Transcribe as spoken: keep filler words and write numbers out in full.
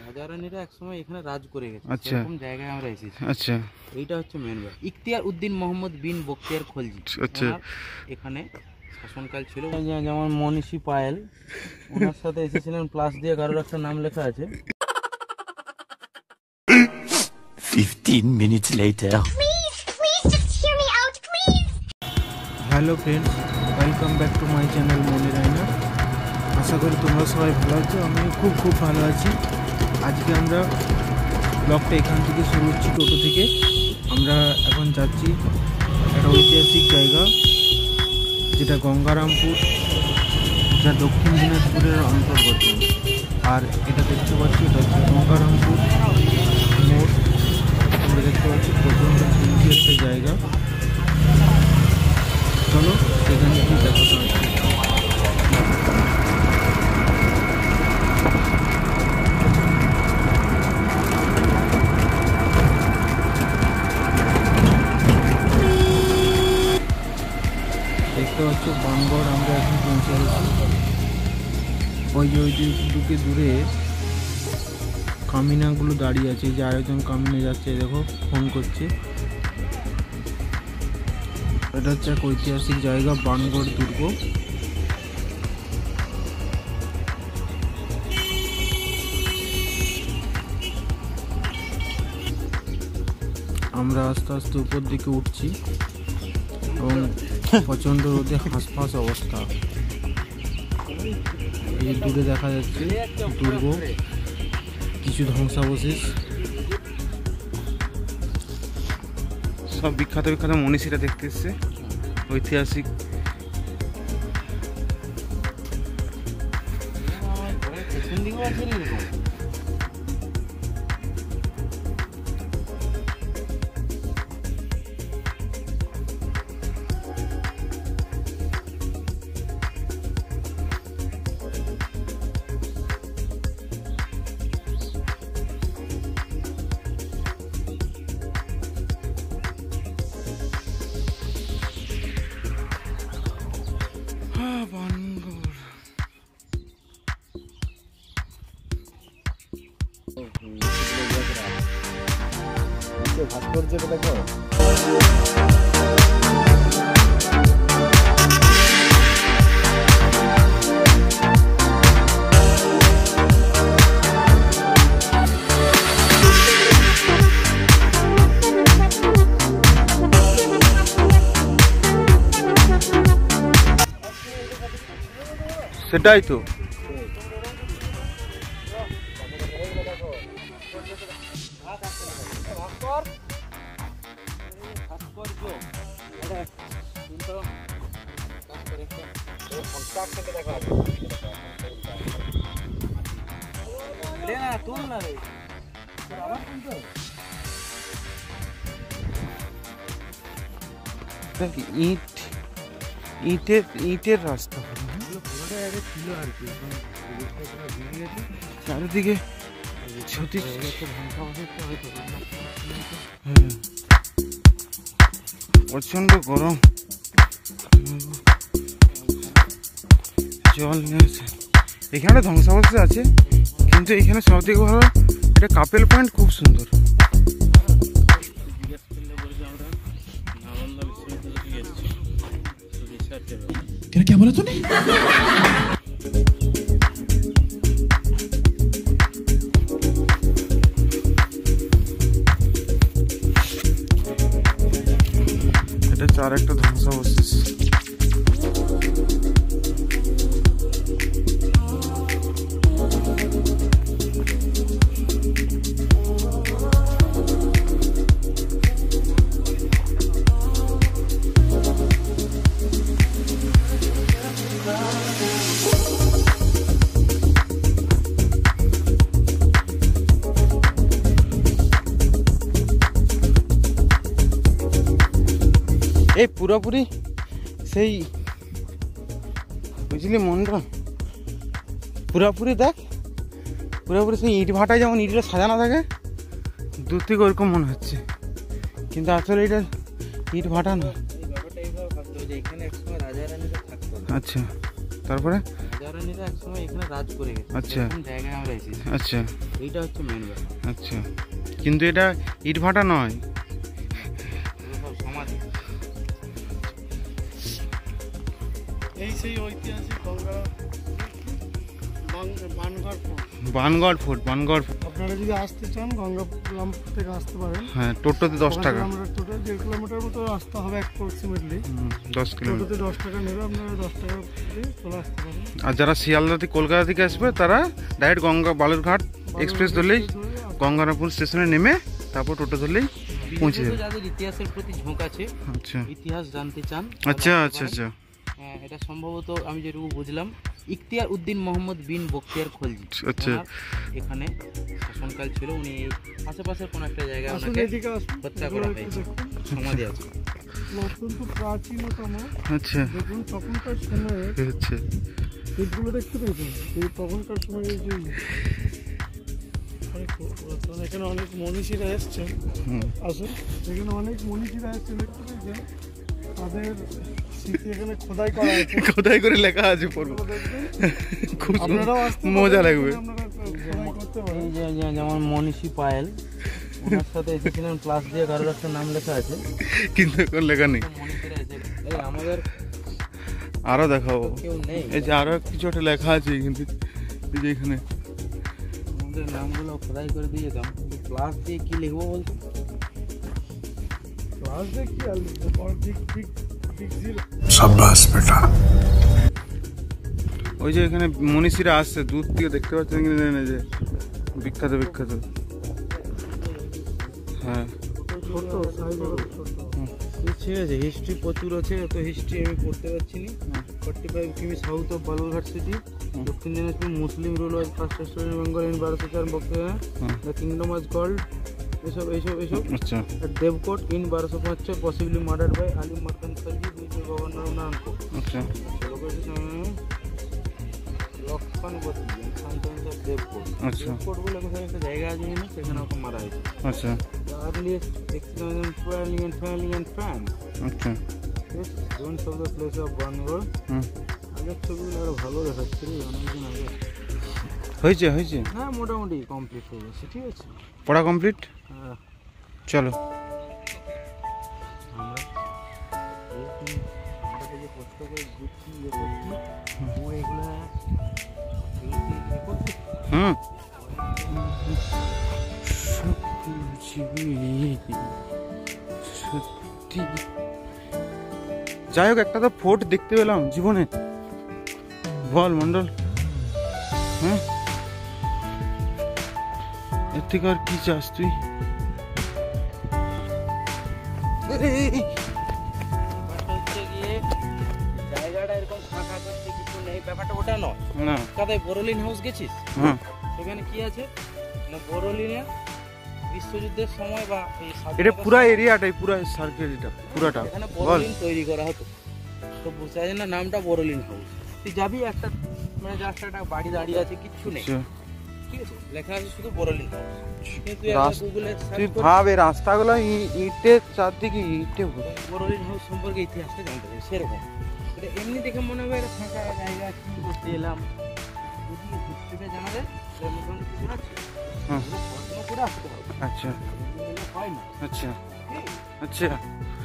রাজা রানীরা একসময় এখানে রাজ করে গেছে, আচ্ছা এরকম জায়গায় আমরা এসেছি। আচ্ছা এইটা হচ্ছে মেন ব্যাপার। ইখতিয়ার উদ্দিন মোহাম্মদ বিন বখতিয়ার খলজি, আচ্ছা এখানে শাসনকাল ছিল। যেমন মনীষী পায়েল, ওনার সাথে এসেছিলেন, প্লাস দিয়ে কারোর একটা নাম লেখা আছে। fifteen minutes later. Please, please just hear me out, please. Hello friends, welcome back to my channel Moni Raina. আশা করি তোমরা সবাই ভালো আছো, আমি খুব খুব ভালো আছি। আজকে আমরা ব্লগটা এখান থেকে শুরু করছি, টোটো থেকে। আমরা এখন যাচ্ছি একটা ঐতিহাসিক জায়গা, যেটা গঙ্গারামপুর, যা দক্ষিণ দিনাজপুরের অন্তর্গত। আর এটা দেখতে পাচ্ছি, এটা হচ্ছে গঙ্গারামপুর মোড়। আমরা দেখতে পাচ্ছি প্রচণ্ড সুন্দর একটা জায়গা। চলো সেখানে কি দেখা হচ্ছে। দেখতে পাচ্ছ বানগড়, আমরা এখন পৌঁছে গেছি। ওই যে ওই দিকে দূরে কামিনাগুলো দাঁড়িয়ে আছে, যে আরেকজন কামিনে যাচ্ছে, দেখো ফোন করছে। এটা হচ্ছে এক ঐতিহাসিক জায়গা, বানগড় দুর্গ। আমরা আস্তে আস্তে উপর দিকে উঠছি এবং প্রচণ্ড রোদে হাঁসফাঁস অবস্থা। এই দূরে দেখা যাচ্ছে দুর্গ, কিছু ধ্বংসাবশেষ। সব বিখ্যাত বিখ্যাত মনীষীরা দেখতে এসছে, ঐতিহাসিক। ভাস্কর্যটা দেখো। সেটাই তো, ইট ইটের ইটের রাস্তা চারিদিকে প্রচন্ড গরম, জল নিয়েছে। এখানে ধ্বংসাবশেষ আছে, কিন্তু এখানে সব থেকে ভালো এটা কাপেল পয়েন্ট, খুব সুন্দর। क्या बोला तूने? এটা চার একটা ধ্বংসাবশেষ। এই পুরোপুরি সেই বুঝলি মনটা, পুরোপুরি দেখ, পুরোপুরি সেই ইট ভাটায় যেমন ইটটা সাজানো থাকে, দূর থেকে ওরকম মনে হচ্ছে, কিন্তু আসলে এটা ইট ভাটা না। এখানে একসময় রাজা রানীরা থাকতো। আচ্ছা, তারপরে রাজা ইন্দ্রাণীরা একসময় এখানে রাজ করে গেছে। আচ্ছা। এরকম জায়গায় আমরা এসেছি। আচ্ছা এইটা হচ্ছে মেন ব্যাপার। আচ্ছা, কিন্তু এটা ইট ভাটা নয়। এগুলো সব সমাধি। এই সেই ঐতিহাসিক গঙ্গা Bangarh fort. Bangarh fort, Bangarh fort. আপনারা যদি আসতে চান গঙ্গারামপুর থেকে আসতে পারেন। হ্যাঁ, টোটোতে দশ টাকা। আমরা টোটাল দেড় কিলোমিটার মতো রাস্তা হবে অ্যাপ্রক্সিমেটলি। দশ কিলোমিটার। টোটোতে দশ টাকা নেবে, আপনারা দশ টাকা দিয়ে চলে আসতে পারেন। আর যারা শিয়ালদা থেকে কলকাতা থেকে আসবে তারা ডাইরেক্ট গঙ্গা বালুরঘাট এক্সপ্রেস ধরলেই গঙ্গারামপুর স্টেশনে নেমে তারপর টোটো ধরলেই পৌঁছে বিশেষত যাবে। যাদের ইতিহাসের প্রতি ঝোঁক আছে, আচ্ছা ইতিহাস জানতে চান, আচ্ছা তারা আচ্ছা আসতে আচ্ছা পারেন। হ্যাঁ, এটা সম্ভবত আমি যেটুকু বুঝলাম ইখতিয়ার উদ্দিন মোহাম্মদ বিন বখতিয়ার খলজি আচ্ছা। ওনার এখানে শাসনকাল ছিল। উনি আশেপাশের কোন একটা জায়গায় আসুন, ওনাকে এদিকে আসুন। হত্যা এগুলো করা একটু হয়েছে। দেখুন। সমাধি আছে। অত্যন্ত প্রাচীনতম। আচ্ছা দেখুন তখনকার সময়ে হচ্ছে। এগুলো দেখতে পেয়েছেন। এই তখনকার সময়ে এই যে অনেক পুরাতন, এখানে অনেক মনীষীরা এসছেন। হুম। আসুন, এখানে অনেক মনীষীরা এসছেন, দেখতে পেয়েছেন। তাদের স্মৃতি এখানে খোদাই করা আছে। কোথায় করে লেখা আছে পড়বো, এগুলো দেখবেন। খুব আপনারাও আসতে পারেন, মজা লাগবে। আপনারা খোদাই করতে পারেন। এই যে যে- যেমন মনীষী পায়েল, ওনার সাথে এসেছিলেন, প্লাস দিয়ে কারোর একটা নাম লেখা আছে। কিন্তু এখন লেখা নেই। মনীষীরা এসে এই আমাদের আরো দেখাবো, কেউ নেই, এই যে আরো কিছু একটা লেখা আছে কিন্তু এই যে এখানে আমাদের নামগুলো খোদাই করে দিয়ে যেতাম, প্লাস দিয়ে কি লিখবো বলতো? ক্লাস দেখি আর লিখবো, পর ঠিক ঠিক ঠিক জিরো। ওই যে এখানে মনীষীরা আসছে দূর থেকে, দেখতে পাচ্ছেন কিন্তু এই যে বিখ্যাত বিখ্যাত। হ্যাঁ ছোট সাইজ ছোট। ঠিক আছে, হিস্ট্রি প্রচুর আছে, এত হিস্ট্রি আমি পড়তে পারছি না। Forty five km south of Balurghat city, দক্ষিণ Dinajpur, Muslim rule was first story Bengal in বারোশো চার বক্তৃতা, দ্য কিংডম ওয়াজ কল্ড, এসব এইসব এইসব আচ্ছা দেবকোট ইন বারোশো পাঁচ possibly murder by Ali Mardan Khalji, দুই গভর্নর নারায়ণপুর। আচ্ছা লক্ষণবতী শান্তনু দেবকোট। আচ্ছা দেবকোট বলে কোথায় একটা জায়গা আছে না, সেখানে ওকে মারা হয়েছে। আচ্ছা The earliest experiment twirling and twirling and fan. আচ্ছা Yes, ruins of the place of Bangalore. হুম, আগের ছবিগুলো আরো ভালো দেখাচ্ছিল অনেকদিন আগে। হয়েছে হয়েছে হ্যাঁ, মোটামুটি কমপ্লিট হয়ে গেছে। ঠিক আছে, পড়া কমপ্লিট। হ্যাঁ, চলো আমরা এই যে- আমরা এই যে কষ্ট করে গুছি ইয়ে করছি, ও এগুলা এই যে ইয়ে করছে, হুম সত্যি। যাই হোক, একটা তো ফোর্ট দেখতে পেলাম জীবনে। বল মন্ডল, হ্যাঁ এর থেকে আর কি চাস তুই? ব্যাপারটা হচ্ছে গিয়ে জায়গাটা এরকম ফাঁকা করতে কিছু নেই, ব্যাপারটা ওটা নয়। না কাদায় বোরোলিন হাউস গেছিস? হ্যাঁ সেখানে কি আছে না, বোরোলিনে বিশ্বযুদ্ধের সময় বা এই এটা স্বাধীনতার পুরা সময় এরিয়াটাই, পুরা সার্কেল, এটা পুরাটা। এখানে বল বোরোলিন তৈরি করা হতো, তো বুঝতে না নামটা বোরোলিন হাউস। তুই যাবি, একটা মানে জাস্ট একটা বাড়ি দাঁড়িয়ে আছে, কিচ্ছু নেই, আচ্ছা, ঠিক আছে, লেখা আছে শুধু বোরোলিন হাউস। কিন্তু রাস- গুগলে তুই ভাব এই রাস্তাগুলো ই- ইটের চারদিকে ইটে ভর্তি। বোরোলিন হাউস সম্পর্কে ইতিহাসটা জানতে হবে সেরকম। এটা এমনি দেখে মনে হবে এটা ফাঁকা জায়গা, কি করতে এলাম, যদি হিস্ট্রিটা জানা যায় তাহলে মোটামুটি কিছু আছে, হ্যাঁ পড়াশোনা করে আসতে হবে, আচ্ছা এমনি এলে হয় না। আচ্ছা ঠিক? আচ্ছা